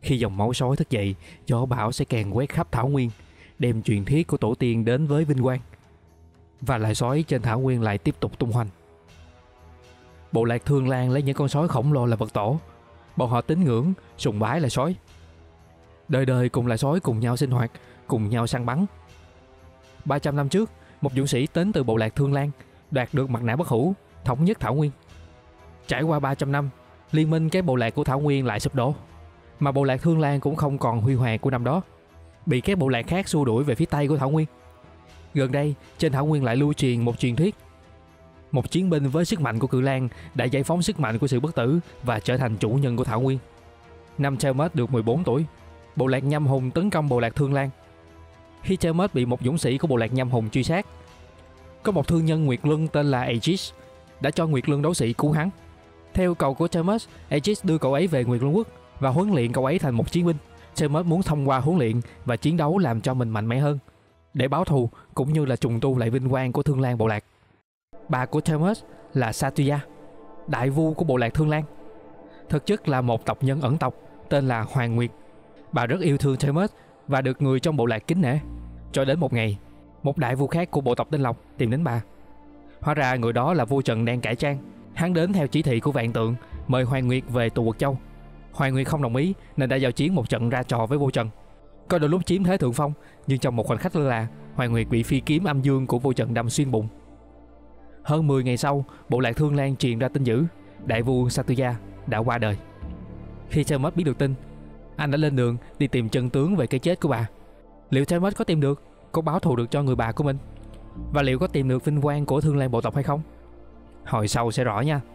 Khi dòng máu sói thức dậy, gió bão sẽ càng quét khắp thảo nguyên, đem truyền thuyết của tổ tiên đến với vinh quang. Và lại sói trên thảo nguyên lại tiếp tục tung hoành. Bộ lạc Thương Lan lấy những con sói khổng lồ là vật tổ. Bọn họ tín ngưỡng, sùng bái loài sói. Đời đời cùng loài sói cùng nhau sinh hoạt, cùng nhau săn bắn. 300 năm trước, một dũng sĩ đến từ bộ lạc Thương Lan đoạt được mặt nạ bất hủ, thống nhất thảo nguyên. Trải qua 300 năm, liên minh các bộ lạc của thảo nguyên lại sụp đổ, mà bộ lạc Thương Lan cũng không còn huy hoàng của năm đó, bị các bộ lạc khác xua đuổi về phía tây của thảo nguyên. Gần đây, trên thảo nguyên lại lưu truyền một truyền thuyết. Một chiến binh với sức mạnh của cự lang đã giải phóng sức mạnh của sự bất tử và trở thành chủ nhân của thảo nguyên. Năm Tiamat được 14 tuổi, bộ lạc Nhâm Hùng tấn công bộ lạc Thương Lan. Khi Tiamat bị một dũng sĩ của bộ lạc Nhâm Hùng truy sát, có một thương nhân Nguyệt Luân tên là Aegis đã cho Nguyệt Luân đấu sĩ cứu hắn. Theo yêu cầu của Tiamat, Aegis đưa cậu ấy về Nguyệt Luân quốc và huấn luyện cậu ấy thành một chiến binh. Tiamat muốn thông qua huấn luyện và chiến đấu làm cho mình mạnh mẽ hơn, để báo thù cũng như là trùng tu lại vinh quang của Thương Lan bộ lạc. Bà của Tiamat là Satya, đại vu của bộ lạc Thương Lan. Thực chất là một tộc nhân ẩn tộc tên là Hoàng Nguyệt. Bà rất yêu thương Tiamat và được người trong bộ lạc kính nể. Cho đến một ngày, một đại vu khác của bộ tộc Tinh Lộc tìm đến bà. Hóa ra người đó là vua Trần đang cải trang. Hắn đến theo chỉ thị của Vạn Tượng, mời Hoàng Nguyệt về Tù Quật Châu. Hoàng Nguyệt không đồng ý nên đã giao chiến một trận ra trò với vua Trần. Có đôi lúc chiếm thế thượng phong, nhưng trong một khoảnh khắc lơ là, Hoàng Nguyệt bị phi kiếm âm dương của vua Trần đâm xuyên bụng. Hơn 10 ngày sau, bộ lạc Thương Lan truyền ra tin dữ, đại vu Satya đã qua đời. Khi Tiamat biết được tin, anh đã lên đường đi tìm chân tướng về cái chết của bà. Liệu Tiamat có tìm được, có báo thù được cho người bà của mình, và liệu có tìm được vinh quang của Thương Lan bộ tộc hay không? Hồi sau sẽ rõ nha.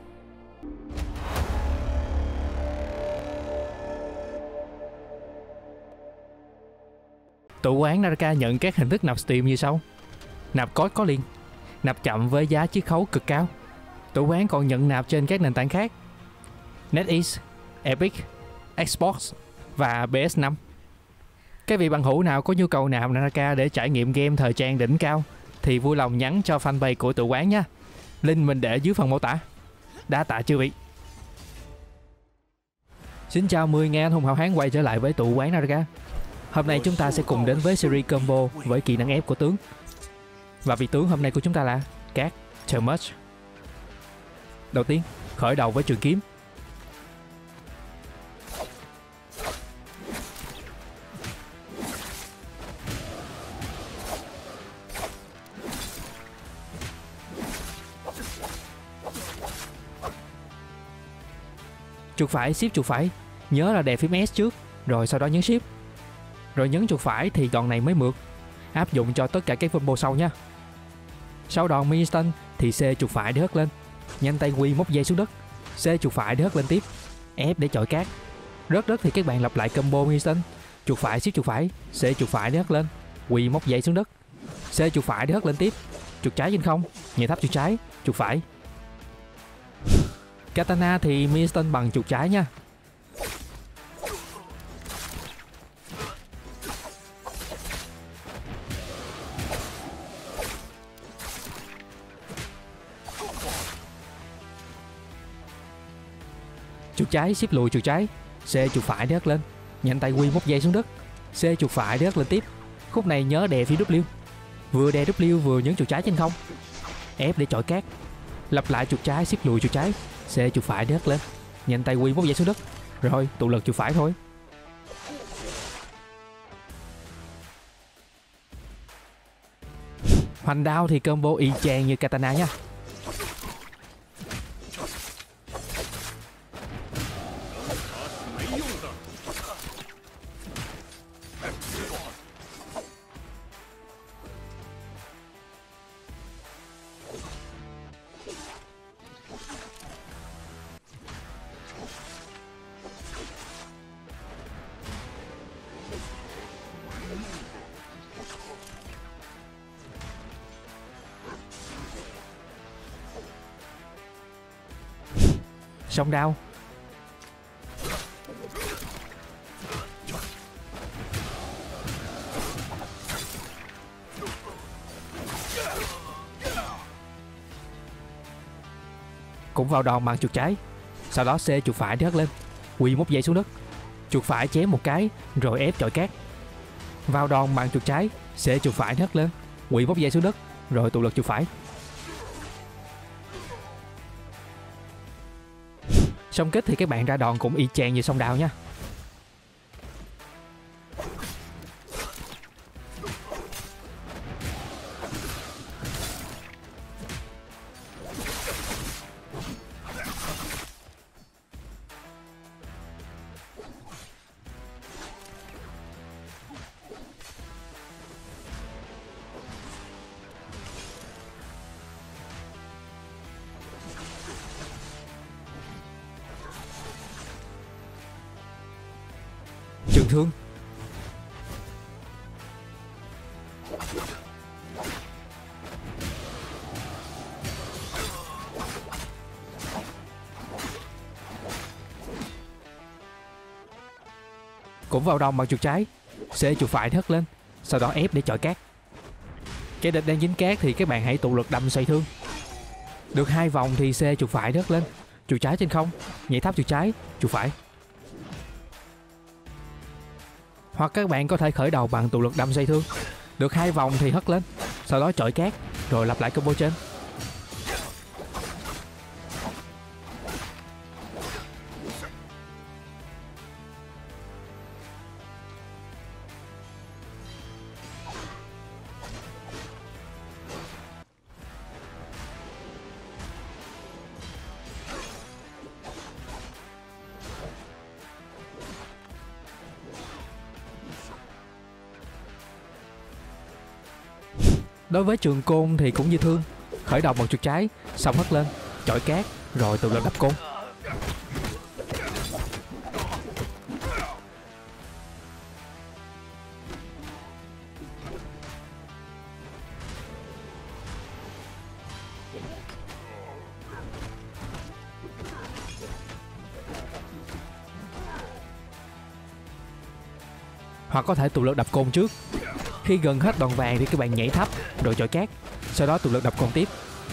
Tụ quán Naraka nhận các hình thức nạp Steam như sau: nạp code có liền, nạp chậm với giá chiết khấu cực cao. Tụ quán còn nhận nạp trên các nền tảng khác: NetEase, Epic, Xbox và PS5. Các vị bằng hữu nào có nhu cầu nạp Naraka để trải nghiệm game thời trang đỉnh cao thì vui lòng nhắn cho fanpage của tụ quán nha. Link mình để dưới phần mô tả. Đa tạ chư vị. Xin chào 10.000 anh hùng hào hán quay trở lại với tụ quán Naraka. Hôm nay chúng ta sẽ cùng đến với series combo với kỹ năng ép của tướng. Và vị tướng hôm nay của chúng ta là Các Tiamat. Đầu tiên, khởi đầu với trường kiếm. Chuột phải, shift chuột phải. Nhớ là đè phím S trước, rồi sau đó nhấn shift. Rồi nhấn chuột phải thì đòn này mới mượt. Áp dụng cho tất cả các combo sau nha. Sau đòn mini stun thì C chuột phải để hất lên. Nhanh tay quy móc dây xuống đất. C chuột phải để hất lên tiếp. F để chọi cát. Rớt đất thì các bạn lặp lại combo mini stun. Chuột phải, shift chuột phải. C chuột phải để hất lên. Quy móc dây xuống đất. C chuột phải để hất lên tiếp. Chuột trái trên không. Nhảy thấp chuột trái. Chuột phải. Katana thì mini stun bằng chuột trái nha. Chuột trái ship lùi chuột trái. C chuột phải để hất lên. Nhanh tay quy móc dây xuống đất. C chuột phải để hất lên tiếp. Khúc này nhớ đè phía W. Vừa đè W vừa nhấn chuột trái trên không. F để chọi cát. Lặp lại chuột trái ship lùi chuột trái. C chuột phải để hất lên. Nhanh tay quy móc dây xuống đất. Rồi tụ lực chuột phải thôi. Hoành đao thì combo y chang như katana nha. Song đao. Cũng vào đòn bằng chuột trái. Sau đó C chuột phải để hất lên. Quy móc dây xuống đất. Chuột phải chém một cái rồi ép chọi cát. Vào đòn bằng chuột trái, xê chuột phải hất lên, quỵ bốc dây xuống đất, rồi tụ lực chuột phải. Song kích thì các bạn ra đòn cũng y chang như song đao nha. Trường thương. Cũng vào đòn bằng chuột trái, xê chuột phải hất lên, sau đó ép để chọi cát. Kẻ địch đang dính cát thì các bạn hãy tụ lực đâm xoay thương. Được 2 vòng thì xê chuột phải hất lên, chuột trái trên không, nhảy tháp chuột trái, chuột phải. Hoặc các bạn có thể khởi đầu bằng tụ lực đâm xoay thương. Được 2 vòng thì hất lên, sau đó chọi cát, rồi lặp lại combo trên. Đối với trường côn thì cũng như thương, khởi động bằng chuột trái, xong hất lên, chọi cát, rồi tụ lực đập côn. Hoặc có thể tụ lực đập côn trước. Khi gần hết đòn vàng thì các bạn nhảy thấp rồi chọi cát, sau đó tụ lực đập côn tiếp.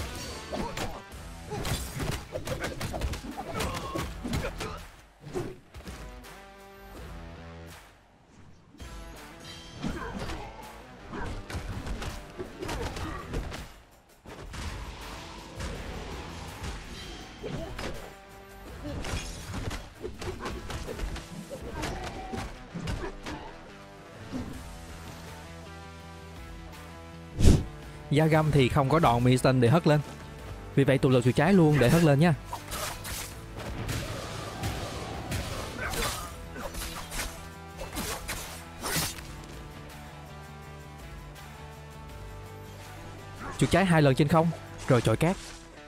Da găm thì không có đòn Milestone để hất lên, vì vậy tụ lực chuột trái luôn để hất lên nha. Chuột trái 2 lần trên không, rồi chọi cát.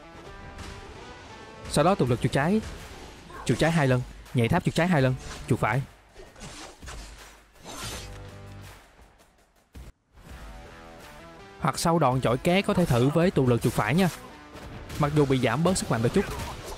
Sau đó tụ lực chuột trái 2 lần, nhảy tháp chuột trái 2 lần, chuột phải. Hoặc sau đòn chọi cát có thể thử với tụ lực chuột phải nha, mặc dù bị giảm bớt sức mạnh đôi chút.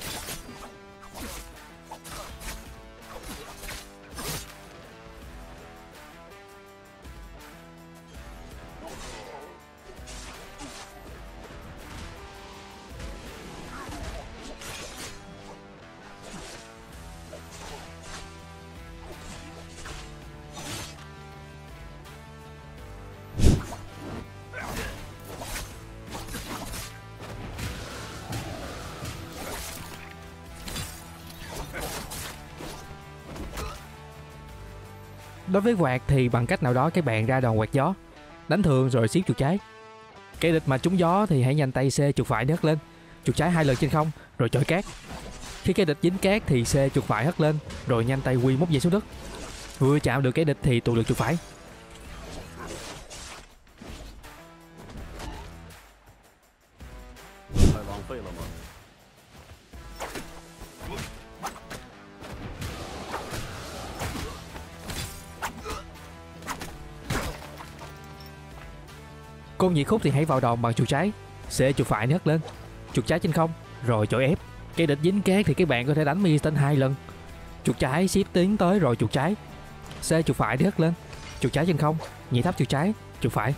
Đối với quạt thì bằng cách nào đó các bạn ra đòn quạt gió, đánh thường rồi xiết chuột trái. Kẻ địch mà trúng gió thì hãy nhanh tay C chuột phải hất lên, chuột trái 2 lần trên không rồi chọi cát. Khi kẻ địch dính cát thì C chuột phải hất lên rồi nhanh tay quy móc dây xuống đất. Vừa chạm được kẻ địch thì tụ được chuột phải. Côn nhị khúc thì hãy vào đòn bằng chuột trái, C chuột phải hất lên, chuột trái trên không rồi chọi ép. Kẻ địch dính cát thì các bạn có thể đánh Milestone 2 lần, chuột trái ship tiến tới rồi chuột trái, C chuột phải hất lên, chuột trái trên không, nhị tháp chuột trái, chuột phải.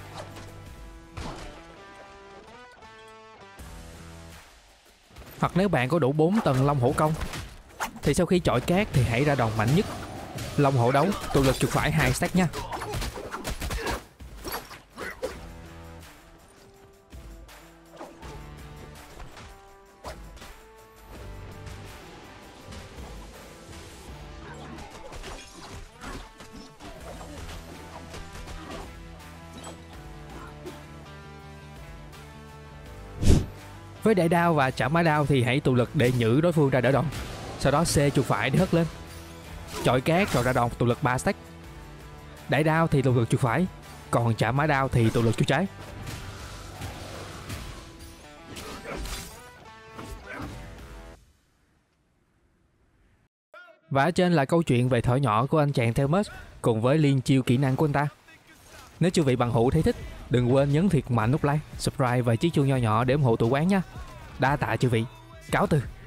Hoặc nếu bạn có đủ 4 tầng long hổ công thì sau khi chọi cát thì hãy ra đòn mạnh nhất, Long hổ đấu, tụ lực chuột phải 2 stack nha. Với đại đao và chạm mã đao thì hãy tụ lực để nhử đối phương ra đỡ đòn. Sau đó C chuột phải để hất lên. Chọi cát rồi ra đòn tụ lực 3 stack. Đại đao thì tụ lực chuột phải, còn chạm mã đao thì tụ lực chuột trái. Và ở trên là câu chuyện về thở nhỏ của anh chàng Thelmus cùng với liên chiêu kỹ năng của anh ta. Nếu chư vị bằng hữu thấy thích, đừng quên nhấn thiệt mạnh nút like, subscribe và chiếc chuông nho nhỏ để ủng hộ tụi quán nha. Đa tạ chư vị. Cáo từ.